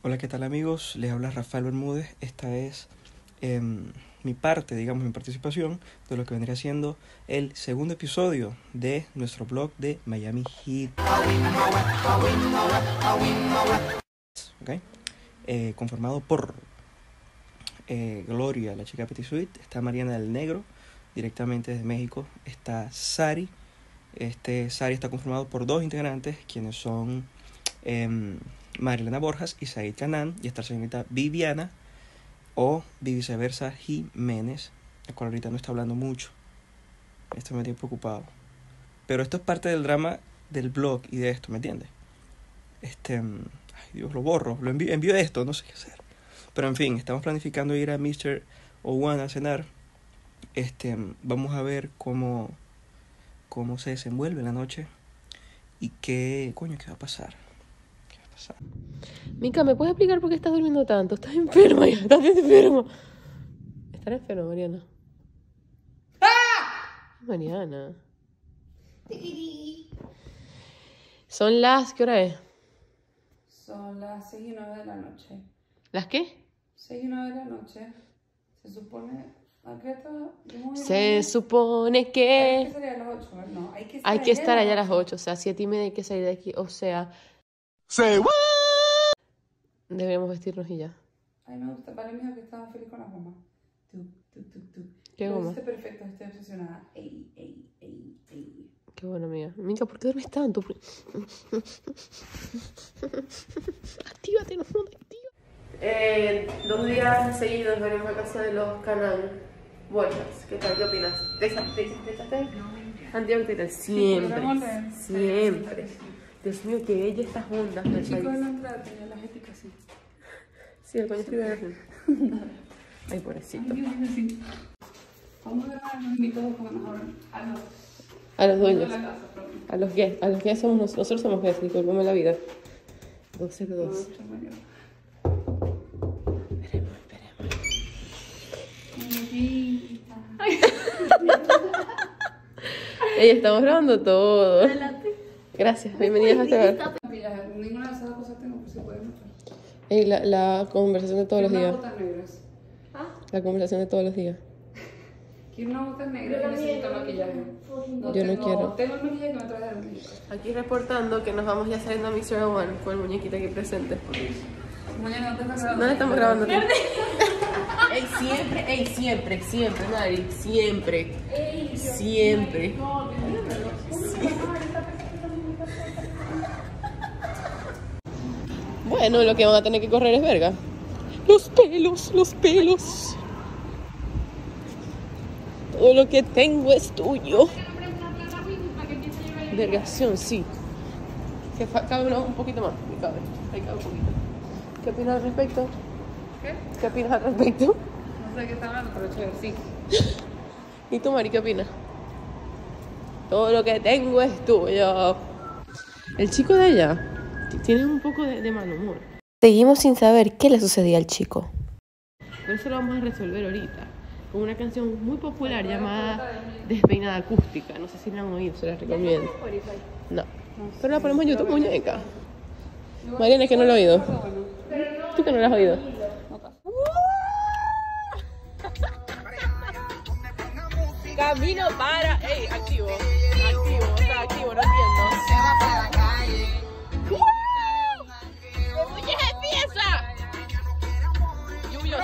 Hola, ¿qué tal amigos? Les habla Rafael Bermúdez. Esta es mi parte, digamos, mi participación de lo que vendría siendo el segundo episodio de nuestro blog de Miami Heat. ¿Okay? Conformado por Gloria, la chica Petit Suite, está Mariana del Negro, directamente desde México, está Sari. Sari está conformado por dos integrantes, quienes son Marilena Borjas y Said Canán, y está la señorita Viviana o viceversa Jiménez, la cual ahorita no está hablando mucho. Esto me tiene preocupado, pero esto es parte del drama del blog y de esto, ¿me entiendes? Ay Dios, lo borro, lo envío esto, no sé qué hacer. Pero en fin, estamos planificando ir a Mr. Owan a cenar. Vamos a ver cómo se desenvuelve la noche y qué va a pasar. Mica, ¿me puedes explicar por qué estás durmiendo tanto? Estás enferma, ya, estás enferma. ¿Estás enferma, Mariana? ¡Ah! Mariana. Son las... ¿Qué hora es? Son las 6:09 de la noche. ¿Las qué? 6:09 de la noche. Se supone... ¿A qué hora? Se supone que... Hay que salir a las 8, ¿no? Hay que estar allá a las 8, o sea, 7:30 hay que salir de aquí, o sea... Deberíamos vestirnos y ya. Ay, me gusta. Vale, mijo, que estaba feliz con la goma. ¿Qué goma? Lo hiciste perfecto, estoy obsesionada. Ey. Qué bueno, amiga. Mica, ¿por qué duermes tanto? Actívate, no, activa. 2 días seguidos venimos a casa de los Canán. Borjas, ¿qué tal? ¿Qué opinas? ¿Te echaste antibacterial? Siempre. Dios mío, qué bella estas ondas. El chico de la entrada tenía las éticas así. Sí, el coño escribe así. Ay, pobrecito. Vamos a ver a los invitados porque nos abren a los dueños. ¿A los qué? A los que somos nosotros somos que disculpame la vida. 202. Esperemos. Ey, estamos grabando todo. Adelante. Gracias, bienvenidas a este bar. Ninguna de esas cosas tengo, pues se puede mostrar. Ey, la conversación de todos los días. Botas negras. La conversación de todos los días. Quiero unas botas negras y necesito maquillaje. Yo no quiero. Tengo el maquillaje que me trajeron. Aquí reportando que nos vamos ya saliendo a Mr. One con el muñequito aquí presente. Mañana no te estás grabando. No le estamos grabando aquí. Siempre, Mari. Siempre. Bueno, lo que van a tener que correr es verga. Los pelos. Todo lo que tengo es tuyo. Vergación, sí. Que cabe un poquito más. Ahí cabe un poquito. ¿Qué opinas al respecto? ¿Qué opinas al respecto? No sé qué está hablando, pero chévere, sí. ¿Y tú, Mari, qué opinas? Todo lo que tengo es tuyo. El chico de ella tiene un poco de mal humor. Seguimos sin saber qué le sucedía al chico. Por eso lo vamos a resolver ahorita. Con una canción muy popular llamada Despeinada Acústica. No sé si la han oído, se la recomiendo. No. Pero la ponemos en YouTube, muñeca. Mariana, es que no la he oído. ¿Tú que no la has oído? Camino para... Ey, activo, o sea, activo, no entiendo. ¡El muñeca empieza! Lluvioso.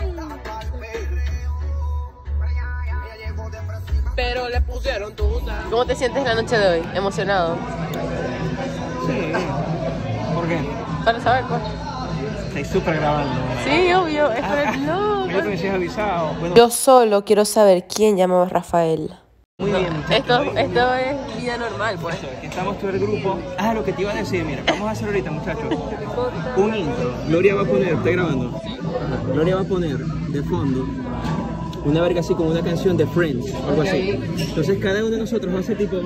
Pero le pusieron tuta. ¿Cómo te sientes la noche de hoy? ¿Emocionado? Sí. ¿Por qué? Para saber, pues. Estoy súper grabando. Sí, obvio. No. Yo te hubiese avisado. Bueno, Yo solo quiero saber quién llamaba a Rafael. muy bien, muchachos. Esto es vida normal, pues. Aquí estamos todo el grupo. Lo que te iba a decir, mira, vamos a hacer ahorita, muchachos, un intro. Gloria va a poner, ¿está grabando? Gloria va a poner de fondo una verga así como una canción de Friends, algo así. Entonces cada uno de nosotros va a hacer tipo...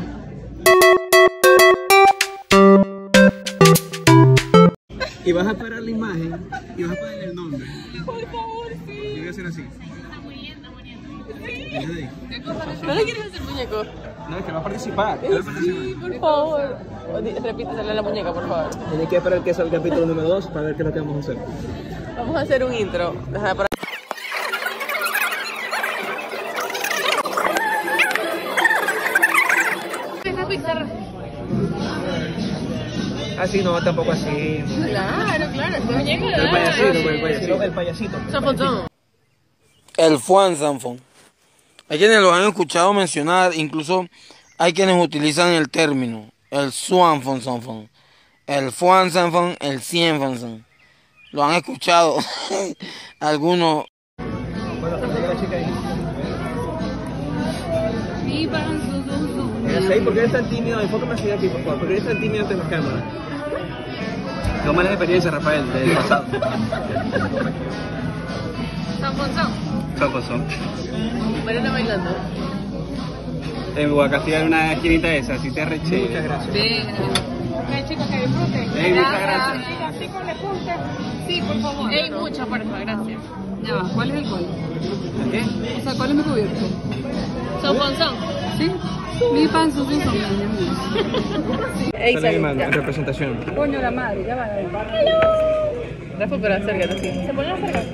Y vas a parar la imagen y vas a poner el nombre. Por favor, sí. Yo voy a hacer así. ¿No le quieres hacer muñeco? No, es que va a participar. Sí, por favor. Repíteselo a la muñeca, por favor. Tienes que esperar que sea el capítulo número 2 para ver qué es lo que vamos a hacer. Vamos a hacer un intro. Deja por... Así no, tampoco así. Claro, es muñeca. El payasito. El Fuan Sanfon. Hay quienes lo han escuchado mencionar, incluso hay quienes utilizan el término, el Suan Fon Sanfon, el Fuan Sanfon, el Cien Fon San. Lo han escuchado algunos. Bueno, la chica ahí. ¿Por qué eres tan tímido? Enfócame así aquí, por favor. ¿Por qué eres tan tímido ante las cámaras? No malas experiencias, Rafael, del pasado. San Mariana bailando. En Guacastilla hay una esquinita esa, así te arreché. Muchas gracias. Chicos, que disfruten. Muchas gracias. Así con le punta. Sí, por favor. Mucha porfa, gracias. Ya va, ¿cuál es el cual? ¿Qué? O sea, ¿cuál es mi cubierto? Son. ¿Sí? Mi pan, son. Representación. Coño la madre, ya va. Rafa, pero acércate así. ¿Se ponen a acercar?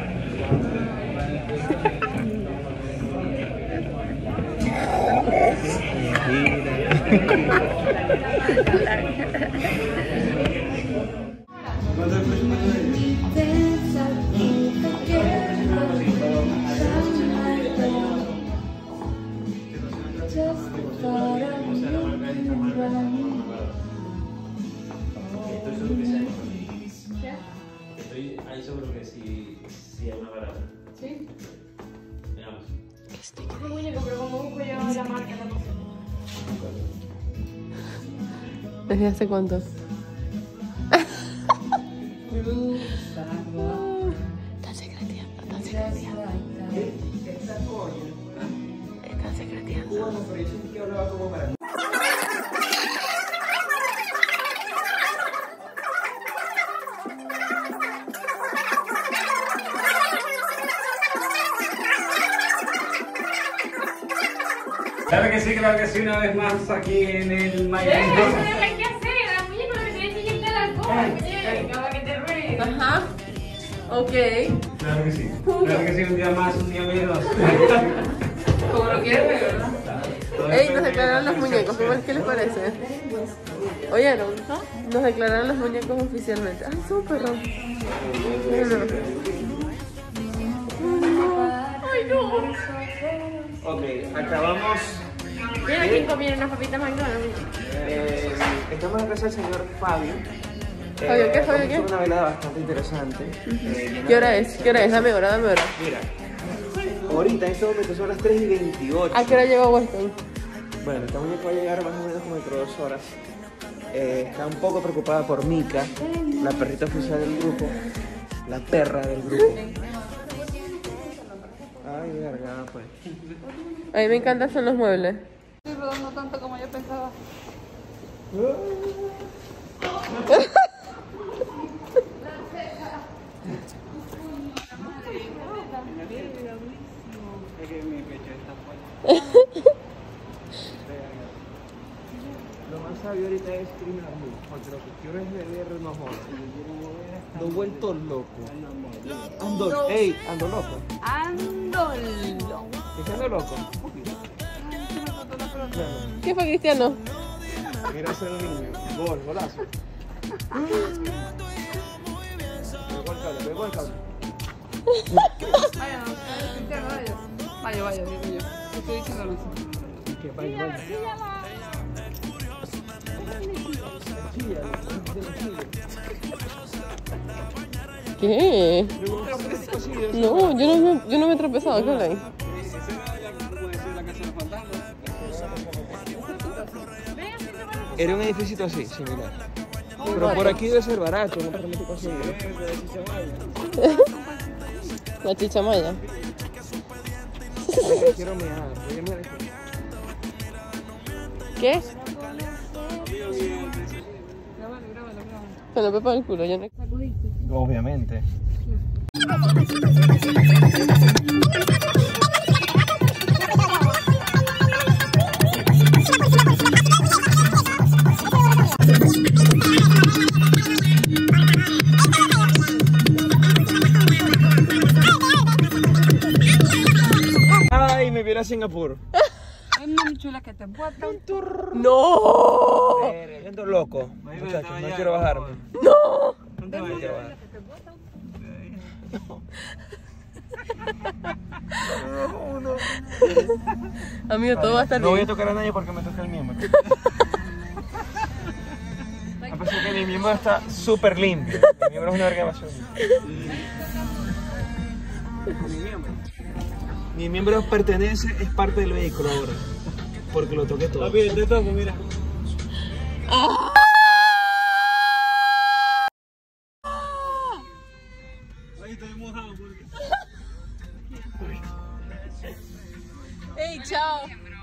Estoy ahí seguro que sí es una barata. ¿Sí? Veamos. Es muñeco, pero como busco yo la marca, no sé. ¿Desde hace cuánto? Están secreteando. Están secreteando. Claro que sí, una vez más aquí en el Miami. ¿Qué hay que hacer? La muñeca lo que tiene que inyectar alcohol. Para que te ruede. Ajá. Ok. Claro que sí, un día más, un día menos. Como lo quieres, ¿verdad? Ey, nos declararon los muñecos. ¿Qué les parece? ¿Oyeron? Nos declararon los muñecos oficialmente. Ay, súper. Ay, no. Ok, acabamos. Mira quién comiera unas papitas McDonald's. Estamos en casa del señor Fabio. ¿Fabio qué? ¿Fabio qué? Es una velada bastante interesante. ¿Qué hora es? Dame hora. Mira, ahorita en este momento son las 3:28. ¿A qué hora llegó Weston? Bueno, esta muñeca va a llegar más o menos como dentro de 2 horas. Está un poco preocupada por Mika, la perrita oficial del grupo, la perra del grupo. Ay, verga, pues. A mí me encantan son los muebles. Estoy rodando tanto como yo pensaba. Es que mi pecho está fuerte. Lo más sabio ahorita es criminal, porque lo que quiero es beber no jodas. Ando vuelto loco. Ando loco. ¿Estás ando loco? ¿Qué fue, Cristiano? Era ser un niño. Golazo. Pegó el cable. Vaya, no, Cristiano, vaya, digo yo. Estoy diciendo Luis. ¿Qué? Vaya. ¿Qué? No, yo no me he tropezado, ¿qué hay? Era un edificio así, similar. Pero por aquí debe ser barato, no para meter cosas. La chichamaya. Quiero mirar, voy a mirar aquí. ¿Qué? Grábalo. Con la pepa del culo, yo no. Obviamente. ir a Singapur. Ay, mami chula, que te bota un turro. ¡No! Yo ando loco, muchachos, no quiero bajarme. ¡No! No quiero bajar. Amigo, todo va a estar No voy a bien. tocar a nadie porque me toca el miembro. A pesar que mi miembro está súper limpio. Mi miembro es una verga basura. Mi miembro pertenece, es parte del vehículo ahora. Porque lo toqué todo. Papi, te toco, mira. Ahí estoy mojado porque... ¡Ey, chao!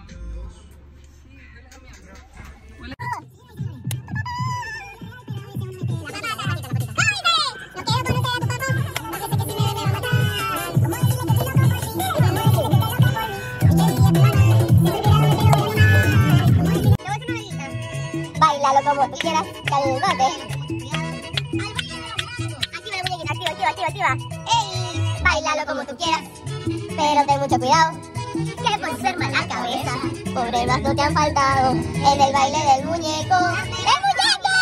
Báilalo como tú quieras, cálmate. Activa la muñequita, activa. ¡Ey! Báilalo como tú quieras, pero ten mucho cuidado, que puede ser mala cabeza. Problemas no te han faltado en el baile del muñeco. ¡El muñeco!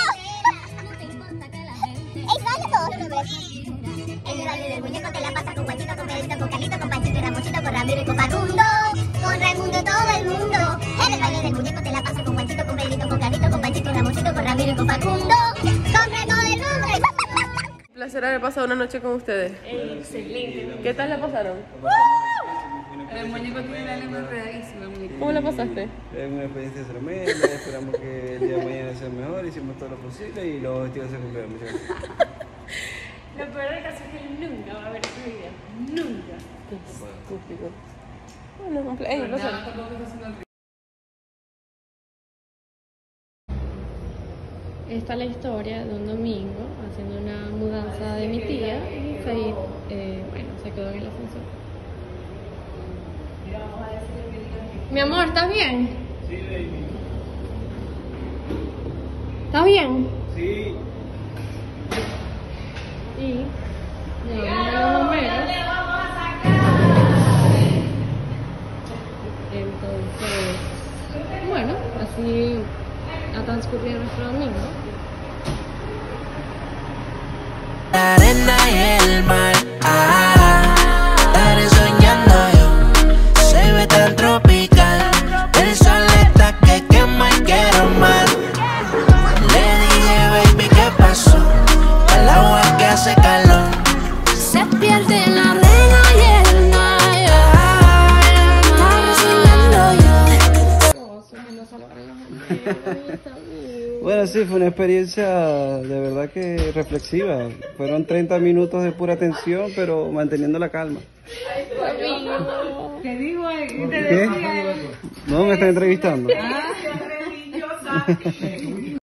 ¡Ey, baila todos los hombres! En el baile del muñeco te la pasas con Juanchito, con Pedrito, con Carlito, con Panchito y Ramoncito, con Ramiro y con Facundo. Con Raimundo todo el mundo. En el baile del muñeco te la pasas con Juanchito, con Pedrito, con Carlito, con Panchito y Ramoncito, con Ramiro y con Facundo. Con todo el mundo. Un placer haber pasado una noche con ustedes. Excelente. ¿Qué tal la pasaron? El muñeco tiene la lengua enredadísima, el muñeco. ¿Cómo la pasaste? Es una experiencia tremenda, esperamos que el día de mañana sea mejor, hicimos todo lo posible y los objetivos se cumplieron. Muchas gracias. Lo peor del caso es que él nunca va a ver este video. Nunca. Qué estúpido. Bueno, cumpleaños, no sé. Esta es la historia de un domingo haciendo una mudanza de mi tía y Said, se quedó en el ascensor. Mi amor, ¿estás bien? Sí, baby. ¿Estás bien? Sí. Y llamamos a los bomberos. Entonces, bueno, así ha transcurrido nuestro domingo. La arena y el mar, estaré soñando yo. Se ve tan tropical, el sol está que quema y quiero más. Le dije, baby, ¿qué pasó? El agua que hace calor Se pierde en la arena y el mar. Estaré soñando yo. Bueno, sí, fue una experiencia de verdad que reflexiva. Fueron 30 minutos de pura tensión, pero manteniendo la calma. ¿Qué digo ahí? ¿Qué? No, me está entrevistando. Ah,